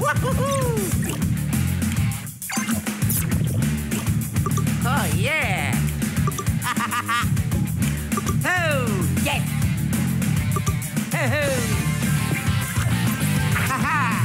Oh, yeah! Oh, yes! Ho-ho! Ha-ha!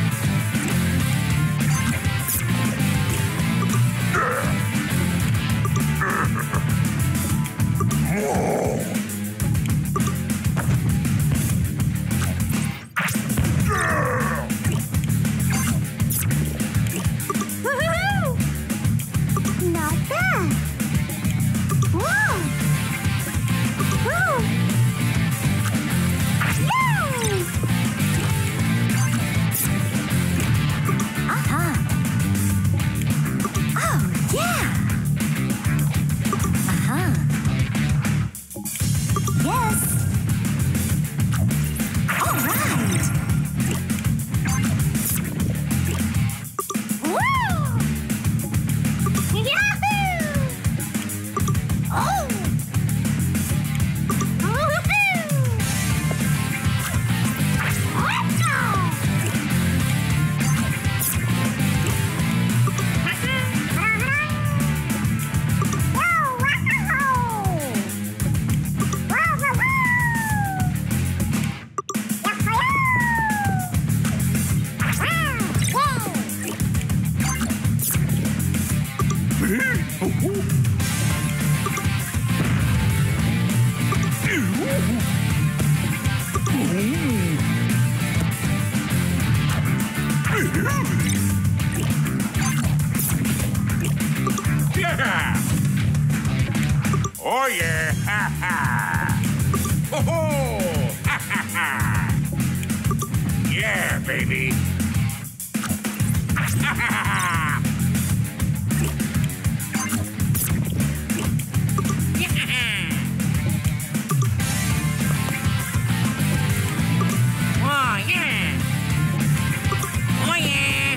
Oh, yeah! Ha ha! Ho ho! Ha ha ha! Yeah, baby! Ha ha ha! Oh, yeah! Oh, yeah!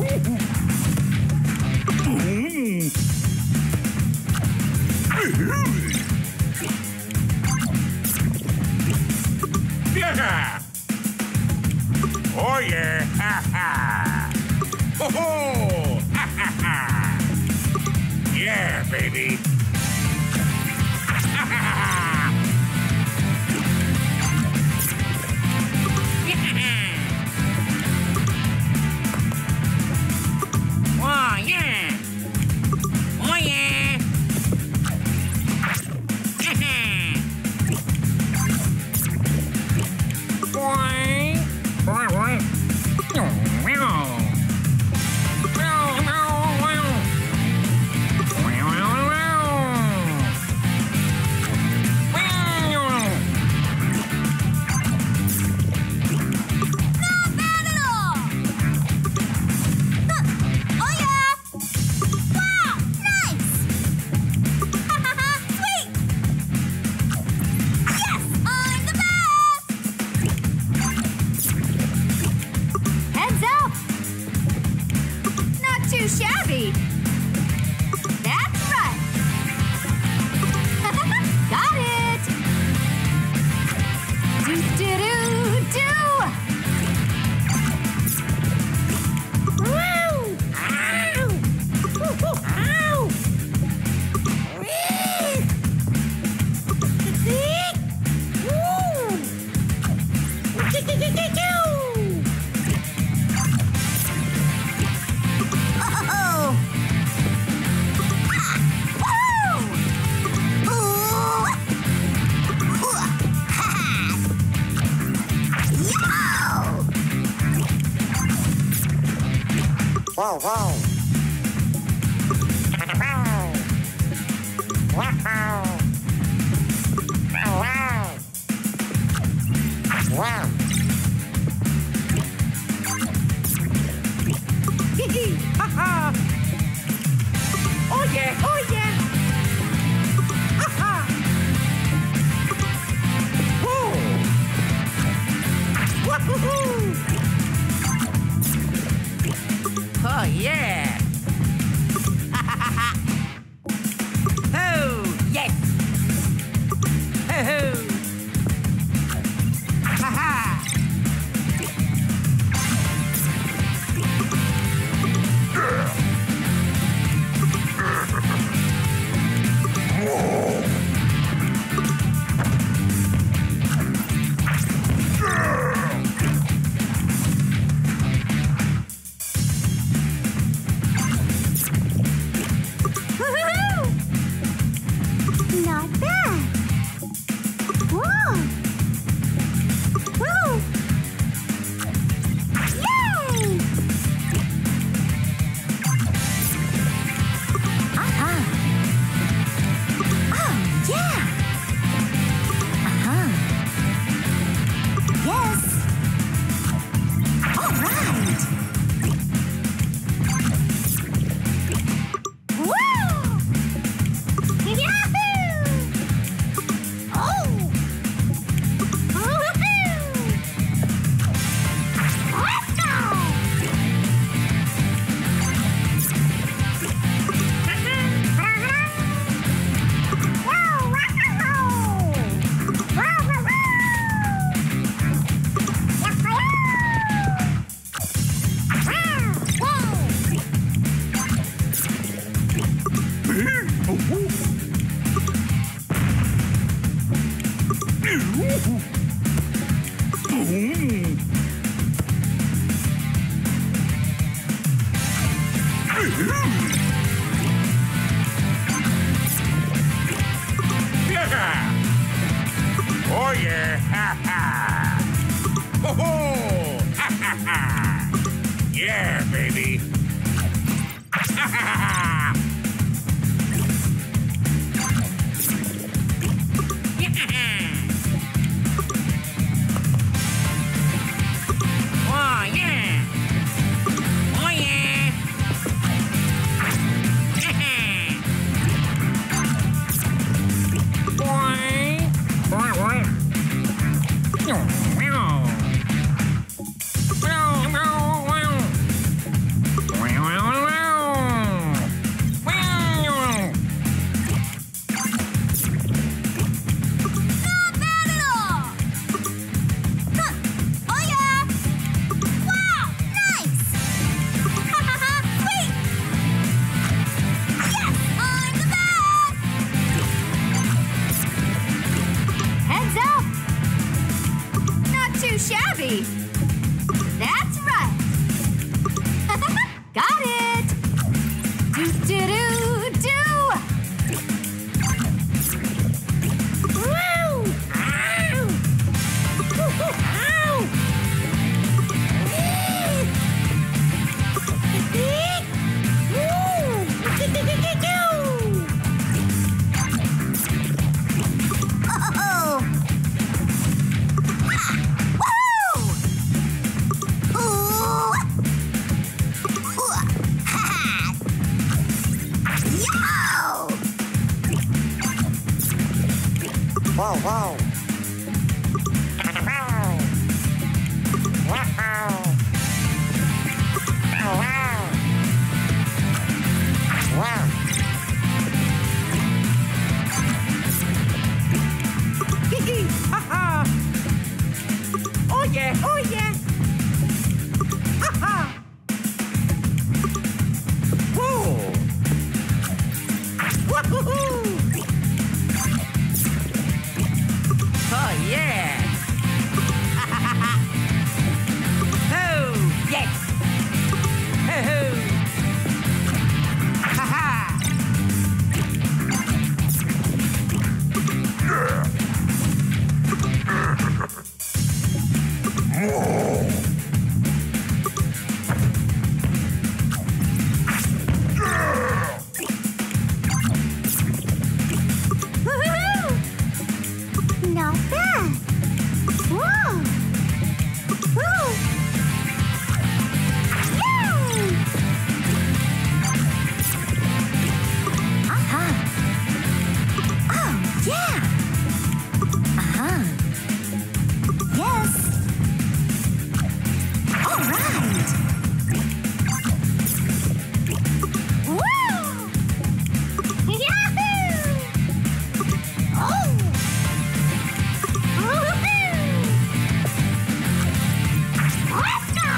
Yeah! Oh yeah! Ha ha! Ho ho! Ha ha ha! Yeah, baby! Ha ha ha! Oh, yeah. Oh, yeah. Shabby. That's right. Got it. Do do do do. Woo! Ow! Woo-hoo! Ow! Whee! Woo! Wow, wow. Wow. Wow. Wow. Wow. Hee ha ha. Oh yeah, oh yeah. Ha ha. Woo. Wahoo. Oh yeah. Oh yes. Oh. Ha ha. Not bad. Whoa. Woo. Yay! Uh-huh. Oh, yeah. Uh-huh. Yes. All right. Woo! Yahoo! Oh! Woohoo! Let's go! Wow! Wow! Wow! Yeah! Oh yeah! Ha ha! Ho ho! Ha ha ha! Yeah, baby! Ha ha ha! Oh yeah. Oh yeah. Got it! Do-do-do-do! Woo! Ow! Ow! Wow, wow. Oh yeah, oh yeah. Whoa. Woohoo. Oh yeah. Oh yes. Oh. Ha ha. Not bad. Whoa! Whoa! Yay! Uh-huh. Oh, yeah! Uh-huh. Yes! All right! Woo! Yahoo! Oh! Let's go!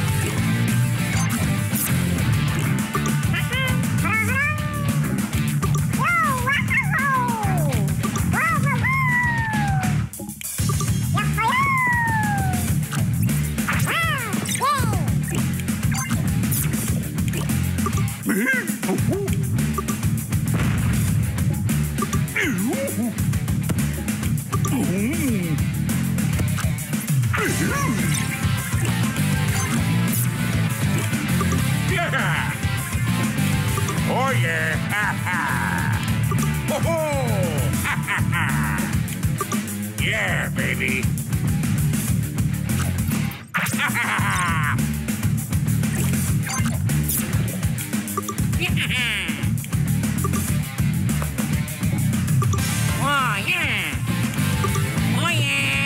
Yeah! Oh yeah! Ha ha! Ho ho! Ha ha ha! Yeah, baby! Ha ha ha! Oh yeah. Oh yeah.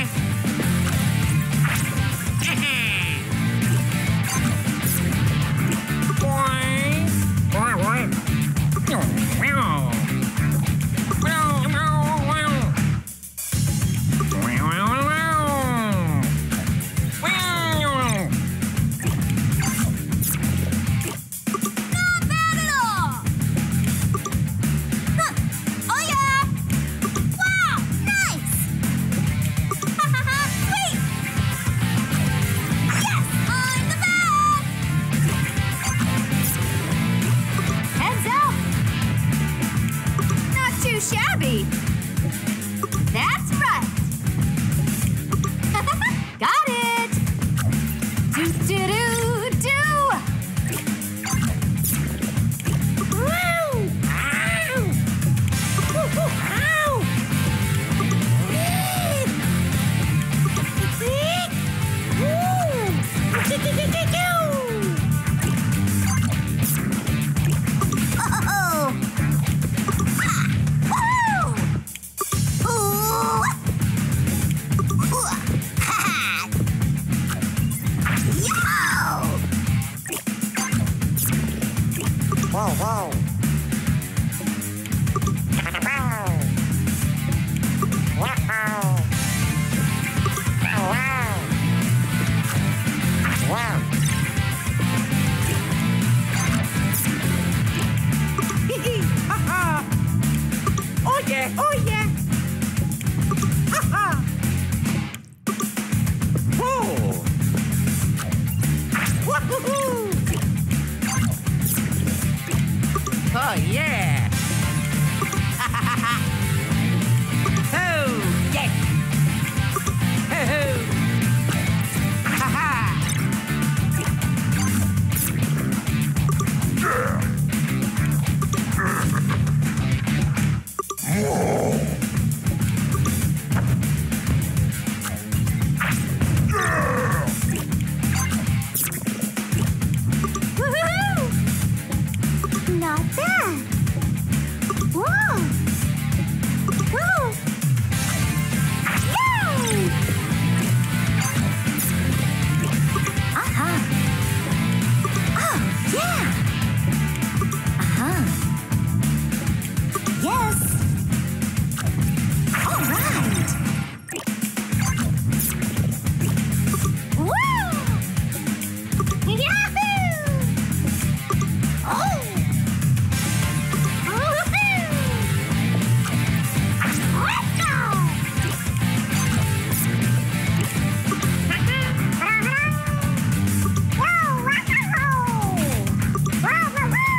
Shabby. That's right. Got it. Do-do-do-do. Woo! Ow! Woo-hoo! Ow! Wow, wow. Wow! Oh yeah, oh yeah. Ha ha. Whoa. Woohoo. Oh, yeah. Oh, yes. Oh, ha ha. Woohoo! Not bad. Whoa! Whoa! Yay! Uh-huh. Oh, yeah! Uh-huh. Yes! All right! Woo! Yahoo! Oh! Woohoo! Let's go! Wow, rock and roll! Wow, wow, wow!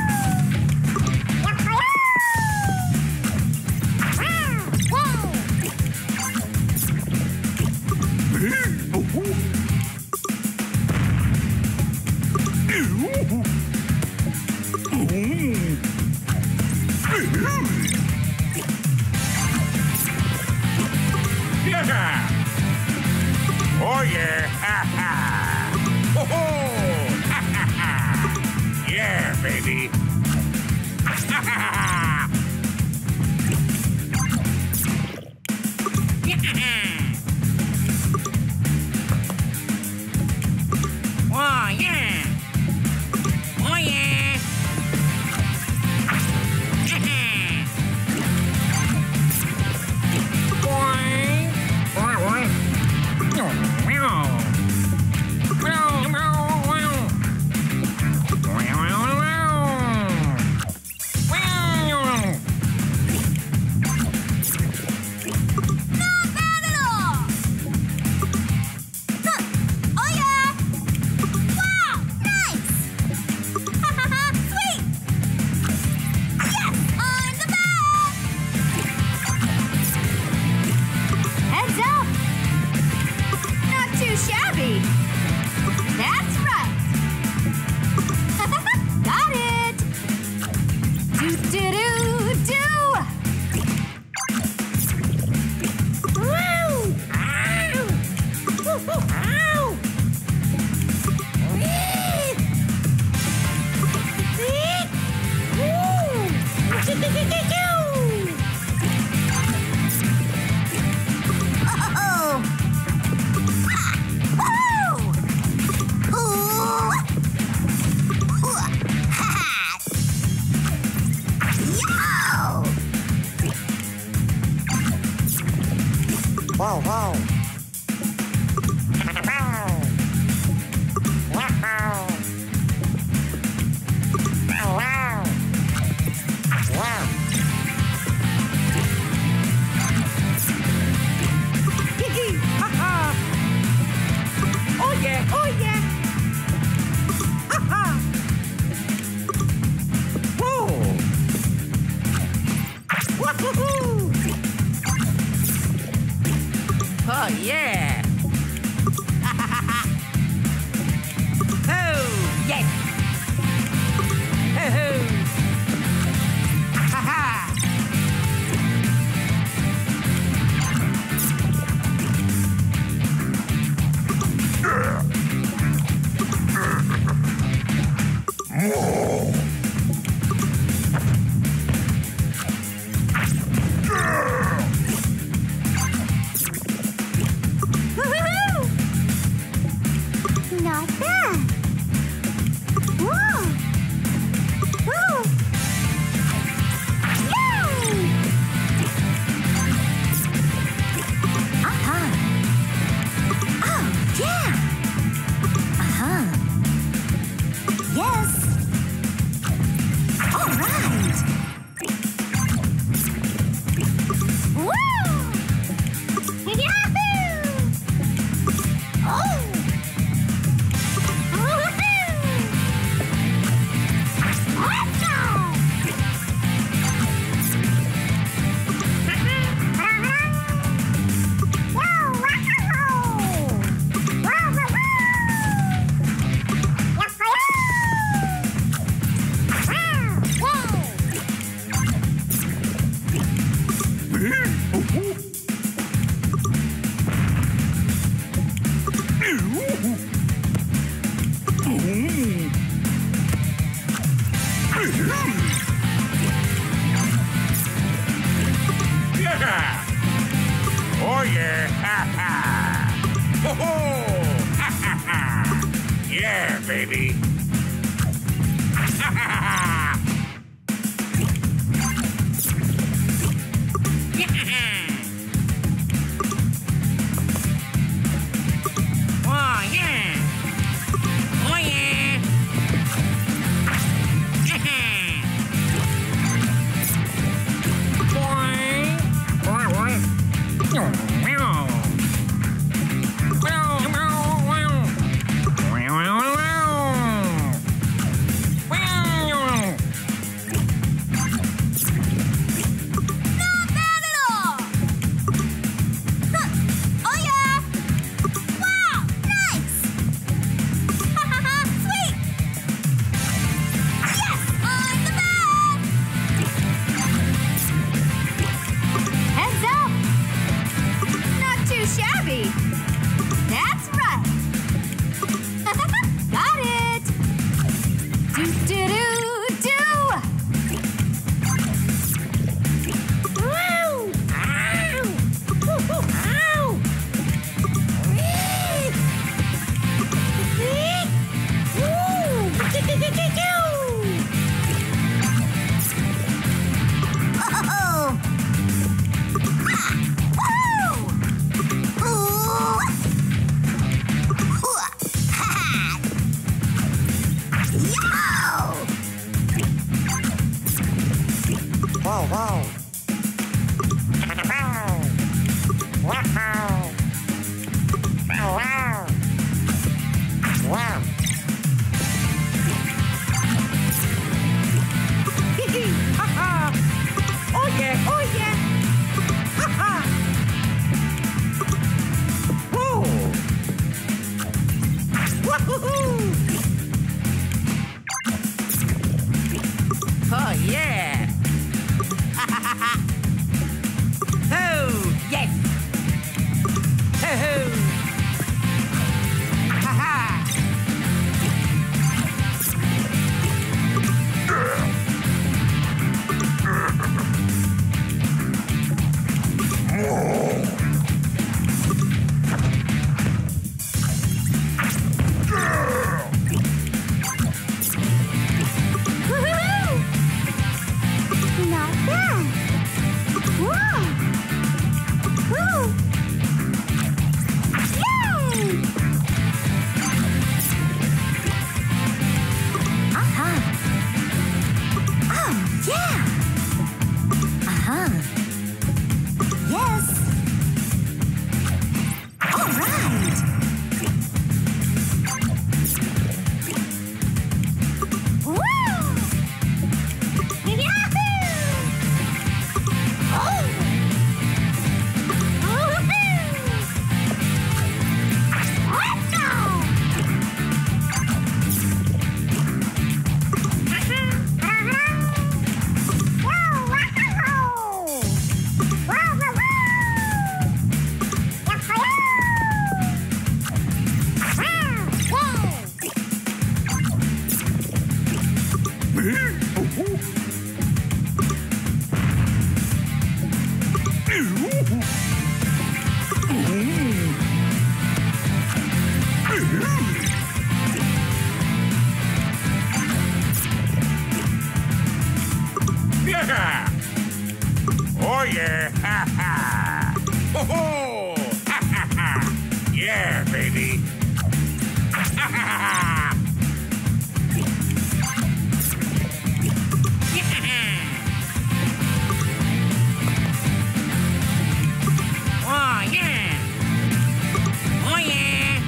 Yeah. Oh, yeah. Ha ha. Ho ho. Ha ha ha. Yeah, baby. Ha ha ha. Oh, yeah. Oh, yeah. Not bad at all! Huh. Oh, yeah! Wow! Nice! Ha ha ha! Sweet! Yes! On the back! Heads up! Not too shabby! That's right! Got it! Do-do-do-do! Woo! Ow! Woo-hoo! Ow! Whee! Whee! Woo! Choo-choo-choo-choo-choo! Oh! Ah! Woo! Ooh! Ooh! Ha! Yo! Wow, wow. Hee-hee. Ha ha. Oh, yeah. Oh, yeah. Ha ha. Whoa. Woo-hoo-hoo. Oh, yeah. Ha ha ha ha. Oh, yes. Ho ho. Ha ha. Woo-hoo-hoo! Not bad. Whoa! Woo! Yay! Uh-huh. Oh, yeah! Uh-huh. Yes! Yeah! Oh, yeah! Ha ha! Ho ho! Ha ha ha! Yeah, baby! Ha ha ha! Oh, yeah. Oh, yeah. That's right. Got it. Do. Woo! Ow! Ow! Wee! Woo! Oh! Wow, wow. Wow. Wow. Wow. Wow. Oh, yeah. Oh, yeah. Woo! Woo-hoo-hoo! Oh, yeah. Oh, yes. Ho-ho. Ha-ha. Not bad. Whoa! Woo! Yay! Oh, yeah! Yes! All right! Woo! Yahoo! Oh! Yeah! Oh, yeah! Ha ha! Ho ho! Ha ha ha! Yeah, baby! Ha ha ha! Oh, yeah. Oh, yeah.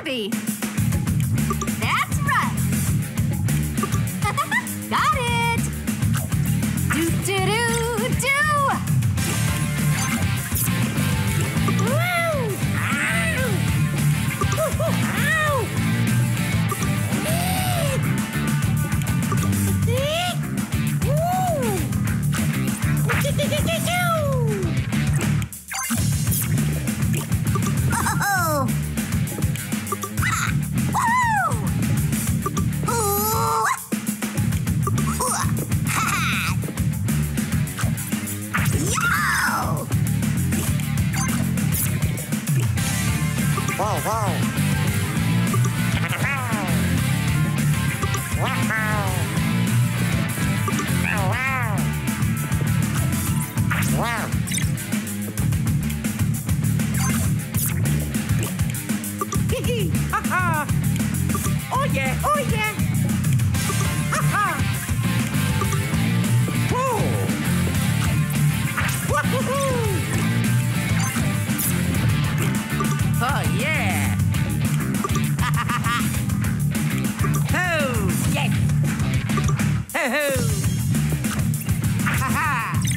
shabby. That's right. Got it. Do do do do. Woo! Ow! Woo-hoo! Ow! Whoa, whoa. Wow. Hee ha ha! Oh yeah, oh yeah! Ha ha! Whoa! Wahoo! Oh yeah! Ha ha ha ha! Ho! Yes! Ho ho! Ha ha!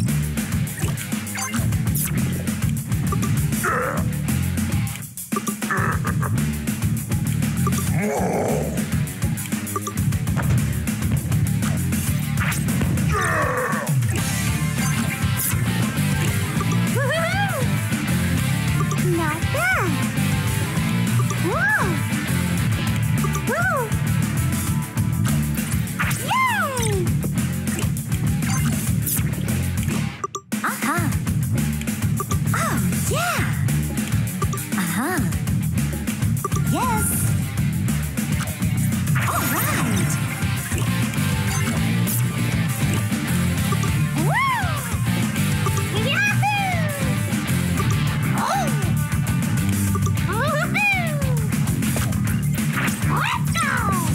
Not bad. Whoa! Woo! Yay! Uh-huh. Oh, yeah! Uh-huh. Yes! All right! Woo! Yahoo! Oh! Let's go!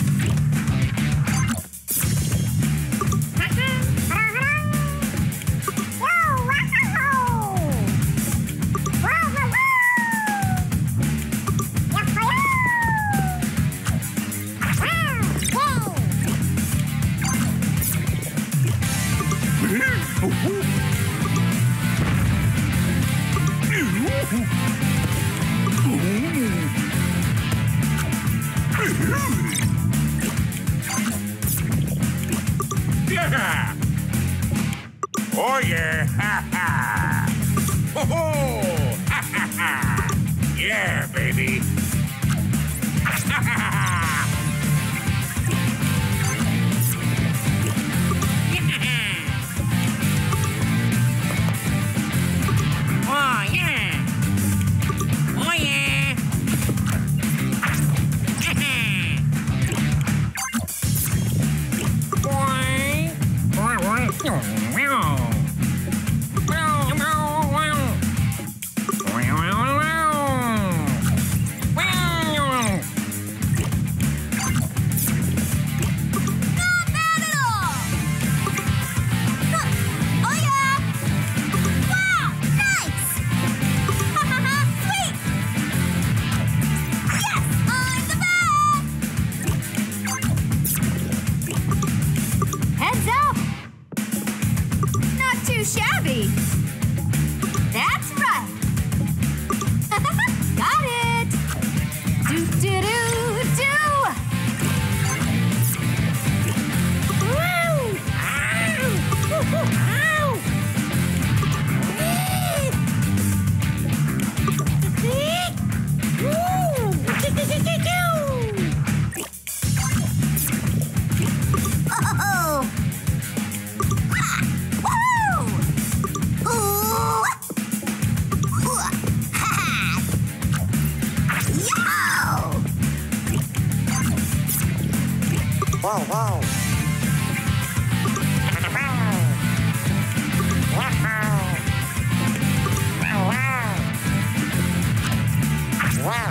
Yeah! Oh yeah! Ha ha! Ho ho! Ha ha ha! Yeah, baby! Ha ha ha! Oh yeah! Oh yeah! Heads up! Not too shabby. That's right. Got it. Do do do do. Woo! Ow! Woo-hoo! Ow! Oh! Whoa, whoa. Wow.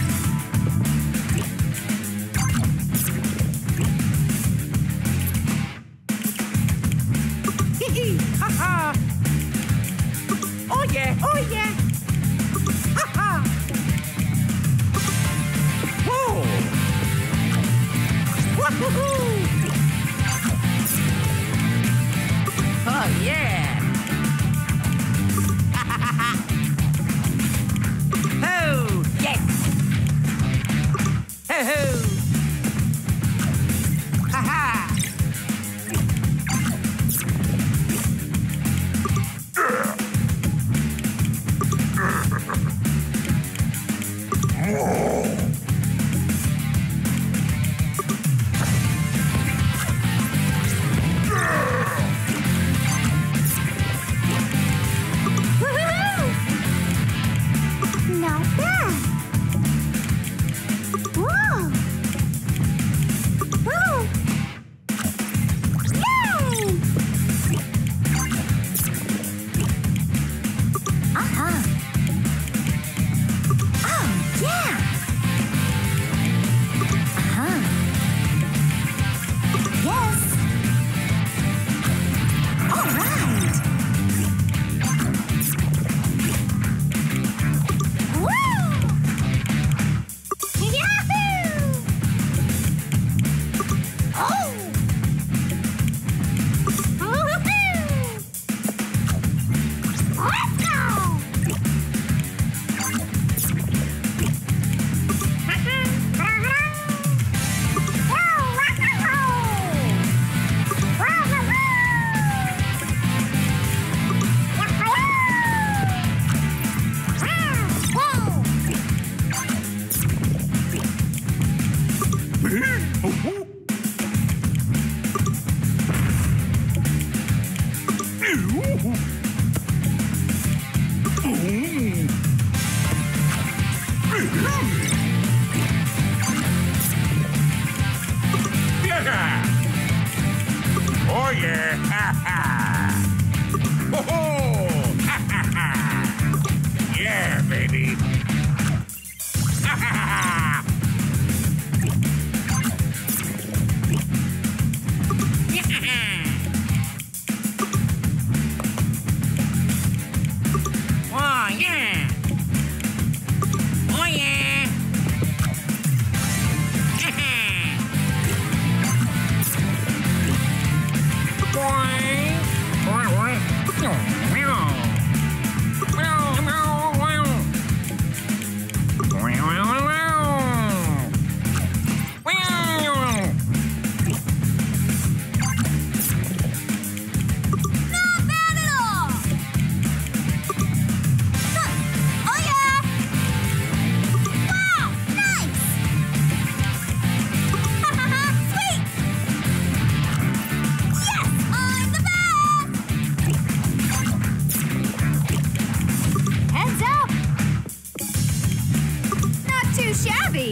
Hee ha ha! Oh yeah, oh yeah! Ha ha! Whoa! Let's go! Oh yeah! Ha ha! Ho ho! Ha ha ha! Yeah, baby! Ha ha ha! Oh yeah! Oh yeah! Shabby.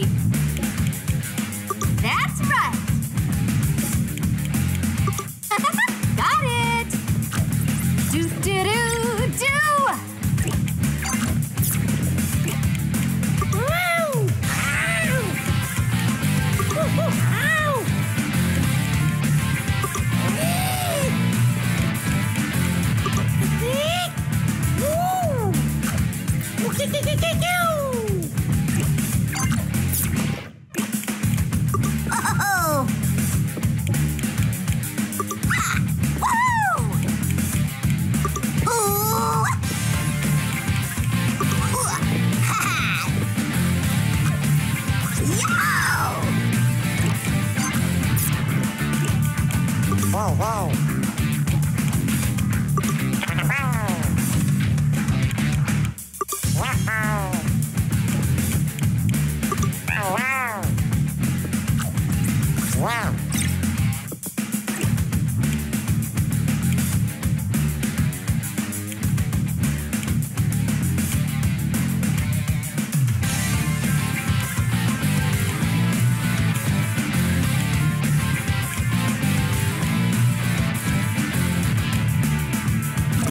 That's right. Got it. Do do do do. Woo! Ow! Woo, woo, ow! Woo! Wow, wow. Wow. Wow. Wow.